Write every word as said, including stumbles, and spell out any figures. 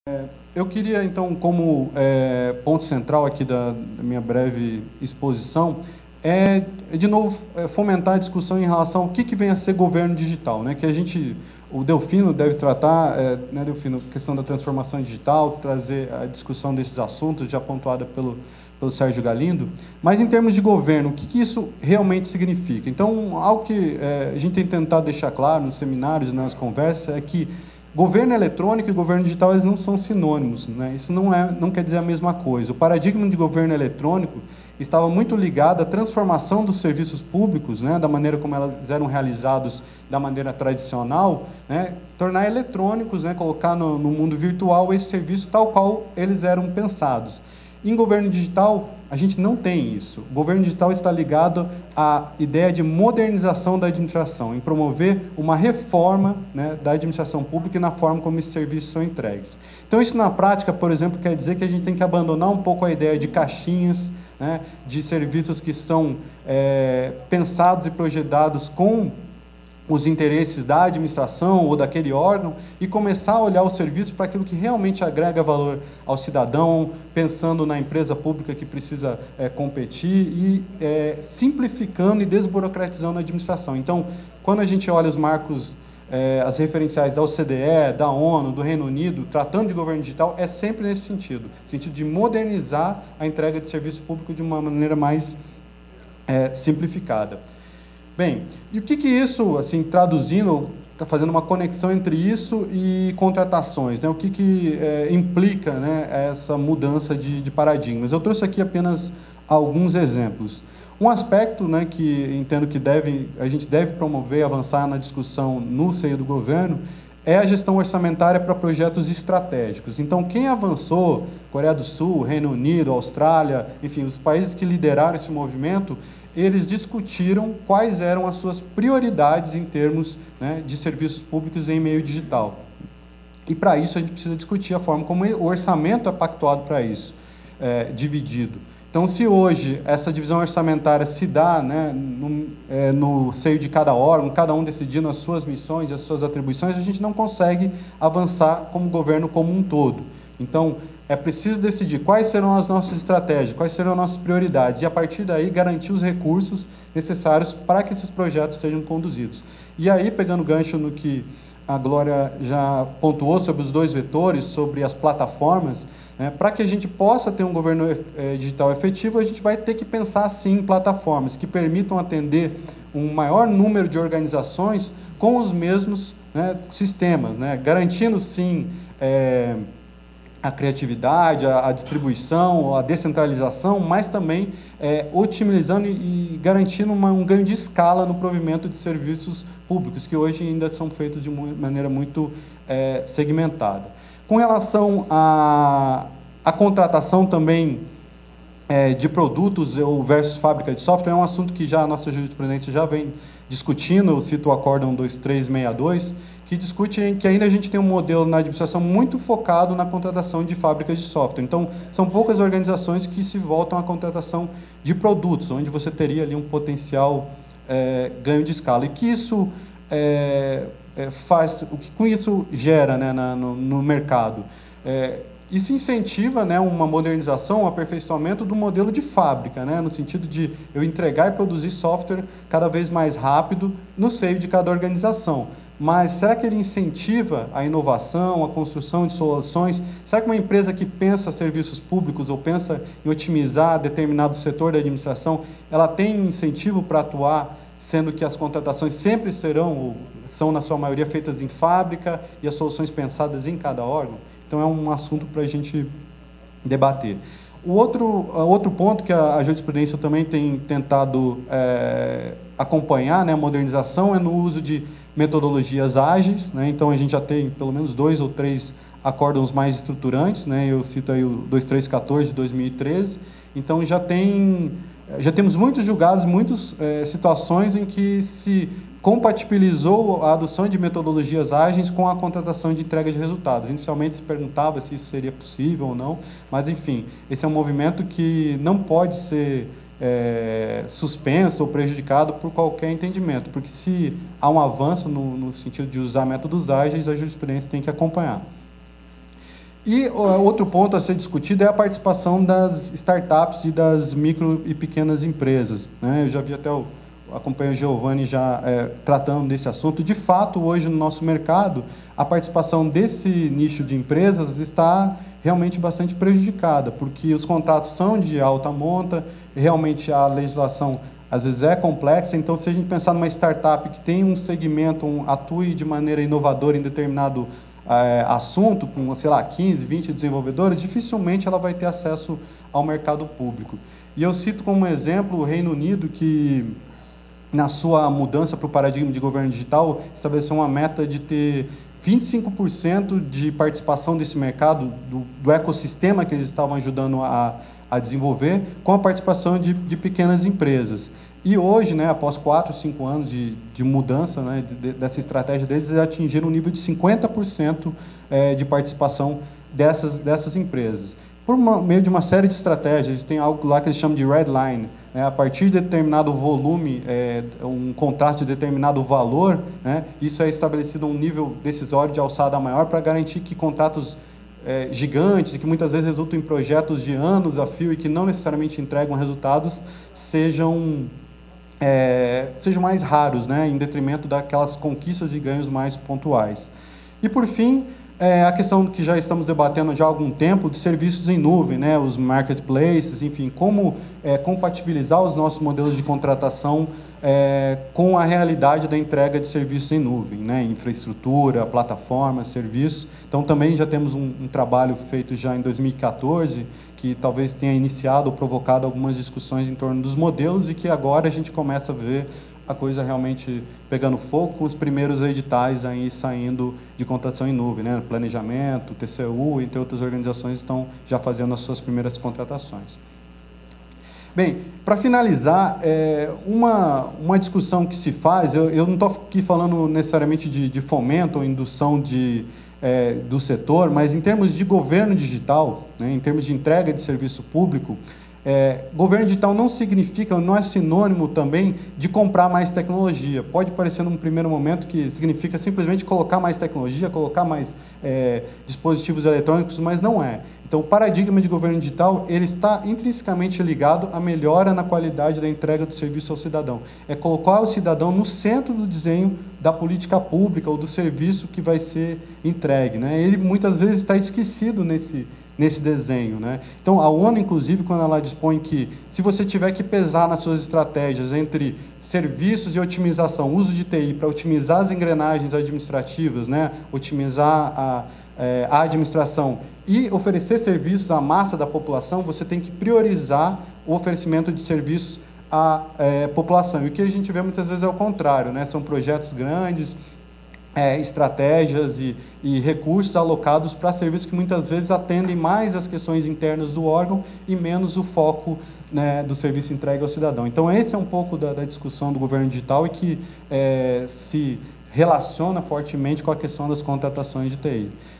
Eu queria, então, como é, ponto central aqui da, da minha breve exposição, é, de novo, é, fomentar a discussão em relação ao que, que vem a ser governo digital, né? Que a gente, o Delfino deve tratar, é, né, Delfino, questão da transformação digital, trazer a discussão desses assuntos, já pontuada pelo, pelo Sérgio Galindo, mas em termos de governo, o que, que isso realmente significa? Então, algo que é, a gente tem tentado deixar claro nos seminários e nas conversas é que governo eletrônico e governo digital, eles não são sinônimos, né? Isso não, é, não quer dizer a mesma coisa. O paradigma de governo eletrônico estava muito ligado à transformação dos serviços públicos, né, da maneira como eles eram realizados da maneira tradicional, né, tornar eletrônicos, né, colocar no, no mundo virtual esse serviço tal qual eles eram pensados. Em governo digital, a gente não tem isso. O governo digital está ligado à ideia de modernização da administração, em promover uma reforma, né, da administração pública e na forma como esses serviços são entregues. Então, isso na prática, por exemplo, quer dizer que a gente tem que abandonar um pouco a ideia de caixinhas, né, de serviços que são é, pensados e projetados com os interesses da administração ou daquele órgão e começar a olhar o serviço para aquilo que realmente agrega valor ao cidadão, pensando na empresa pública que precisa é, competir e é, simplificando e desburocratizando a administração. Então, quando a gente olha os marcos, é, as referenciais da O C D E, da ONU, do Reino Unido, tratando de governo digital, é sempre nesse sentido, sentido de modernizar a entrega de serviço público de uma maneira mais é, simplificada. Bem, e o que que isso, assim, traduzindo, está fazendo uma conexão entre isso e contratações, né? O que que é, implica, né, essa mudança de, de paradigmas? Eu trouxe aqui apenas alguns exemplos. Um aspecto, né, que entendo que deve, a gente deve promover, avançar na discussão no seio do governo, é a gestão orçamentária para projetos estratégicos. Então, quem avançou, Coreia do Sul, Reino Unido, Austrália, enfim, os países que lideraram esse movimento, eles discutiram quais eram as suas prioridades em termos, né, de serviços públicos em meio digital. E, para isso, a gente precisa discutir a forma como o orçamento é pactuado para isso, é, dividido. Então, se hoje essa divisão orçamentária se dá, né, no, é, no seio de cada órgão, cada um decidindo as suas missões e as suas atribuições, a gente não consegue avançar como governo como um todo. Então, é preciso decidir quais serão as nossas estratégias, quais serão as nossas prioridades, e a partir daí garantir os recursos necessários para que esses projetos sejam conduzidos. E aí, pegando gancho no que a Glória já pontuou sobre os dois vetores, sobre as plataformas, né, para que a gente possa ter um governo é, digital efetivo, a gente vai ter que pensar, sim, em plataformas que permitam atender um maior número de organizações com os mesmos, né, sistemas, né, garantindo, sim, é, a criatividade, a, a distribuição, a descentralização, mas também é, otimizando e, e garantindo uma, um ganho de escala no provimento de serviços públicos, que hoje ainda são feitos de uma maneira muito é, segmentada. Com relação à, à contratação também é, de produtos ou versus fábrica de software, é um assunto que já a nossa jurisprudência já vem discutindo. Eu cito o Acórdão dois mil trezentos e sessenta e dois, que discute que ainda a gente tem um modelo na administração muito focado na contratação de fábricas de software. Então, são poucas organizações que se voltam à contratação de produtos, onde você teria ali um potencial é, ganho de escala. E que isso é, é, faz, o que com isso gera, né, na, no, no mercado? É, isso incentiva, né, uma modernização, um aperfeiçoamento do modelo de fábrica, né, no sentido de eu entregar e produzir software cada vez mais rápido no seio de cada organização. Mas será que ele incentiva a inovação, a construção de soluções? Será que uma empresa que pensa serviços públicos ou pensa em otimizar determinado setor da administração, ela tem incentivo para atuar, sendo que as contratações sempre serão, ou são na sua maioria, feitas em fábrica e as soluções pensadas em cada órgão? Então, é um assunto para a gente debater. O outro, outro ponto que a, a jurisprudência também tem tentado é, acompanhar, né, a modernização, é no uso de metodologias ágeis, né? Então, a gente já tem pelo menos dois ou três acórdãos mais estruturantes, né? Eu cito aí o dois mil trezentos e quatorze de dois mil e treze. Então, já, tem, já temos muitos julgados, muitas é, situações em que se compatibilizou a adoção de metodologias ágeis com a contratação de entrega de resultados. Inicialmente se perguntava se isso seria possível ou não, mas, enfim, esse é um movimento que não pode ser É, suspenso ou prejudicado por qualquer entendimento, porque se há um avanço no, no sentido de usar métodos ágeis, a jurisprudência tem que acompanhar. E outro ponto a ser discutido é a participação das startups e das micro e pequenas empresas, né? Eu já vi até o acompanho o Giovanni já é, tratando desse assunto. De fato, hoje no nosso mercado, a participação desse nicho de empresas está realmente bastante prejudicada, porque os contratos são de alta monta, realmente a legislação às vezes é complexa. Então, se a gente pensar numa startup que tem um segmento, um, atue de maneira inovadora em determinado é, assunto, com, sei lá, quinze, vinte desenvolvedores, dificilmente ela vai ter acesso ao mercado público. E eu cito como exemplo o Reino Unido, que na sua mudança para o paradigma de governo digital, estabeleceu uma meta de ter vinte e cinco por cento de participação desse mercado, do, do ecossistema que eles estavam ajudando a, a desenvolver, com a participação de, de pequenas empresas. E hoje, né, após quatro, cinco anos de, de mudança, né, de, dessa estratégia deles, eles atingiram um nível de cinquenta por cento é, de participação dessas, dessas empresas. Por uma, meio de uma série de estratégias, eles têm algo lá que eles chamam de red line. É, a partir de determinado volume, é, um contrato de determinado valor, né, isso é estabelecido a um nível decisório de alçada maior para garantir que contratos é, gigantes e que muitas vezes resultam em projetos de anos a fio e que não necessariamente entregam resultados sejam, é, sejam mais raros, né, em detrimento daquelas conquistas e ganhos mais pontuais. E, por fim, é a questão que já estamos debatendo já há algum tempo de serviços em nuvem, né, os marketplaces, enfim, como é, compatibilizar os nossos modelos de contratação é, com a realidade da entrega de serviços em nuvem, né, infraestrutura, plataforma, serviços. Então, também já temos um, um trabalho feito já em dois mil e quatorze, que talvez tenha iniciado ou provocado algumas discussões em torno dos modelos e que agora a gente começa a ver a coisa realmente pegando fogo, com os primeiros editais aí saindo de contratação em nuvem, né? Planejamento, T C U, entre outras organizações estão já fazendo as suas primeiras contratações. Bem, para finalizar, é, uma, uma discussão que se faz, eu, eu não estou aqui falando necessariamente de, de fomento ou indução de, é, do setor, mas em termos de governo digital, né, em termos de entrega de serviço público, É, governo digital não significa, não é sinônimo também de comprar mais tecnologia. Pode parecer num primeiro momento que significa simplesmente colocar mais tecnologia, colocar mais é, dispositivos eletrônicos, mas não é. Então, o paradigma de governo digital, ele está intrinsecamente ligado à melhora na qualidade da entrega do serviço ao cidadão. É colocar o cidadão no centro do desenho da política pública ou do serviço que vai ser entregue, né? Ele muitas vezes está esquecido nesse nesse desenho, né? Então, a ONU, inclusive, quando ela dispõe que, se você tiver que pesar nas suas estratégias entre serviços e otimização, uso de T I para otimizar as engrenagens administrativas, né? Otimizar a, é, a administração e oferecer serviços à massa da população, você tem que priorizar o oferecimento de serviços à é, população. E o que a gente vê muitas vezes é o contrário, né? São projetos grandes, É, estratégias e, e recursos alocados para serviços que muitas vezes atendem mais as questões internas do órgão e menos o foco, né, do serviço entregue ao cidadão. Então, esse é um pouco da, da discussão do governo digital e que é, se relaciona fortemente com a questão das contratações de T I.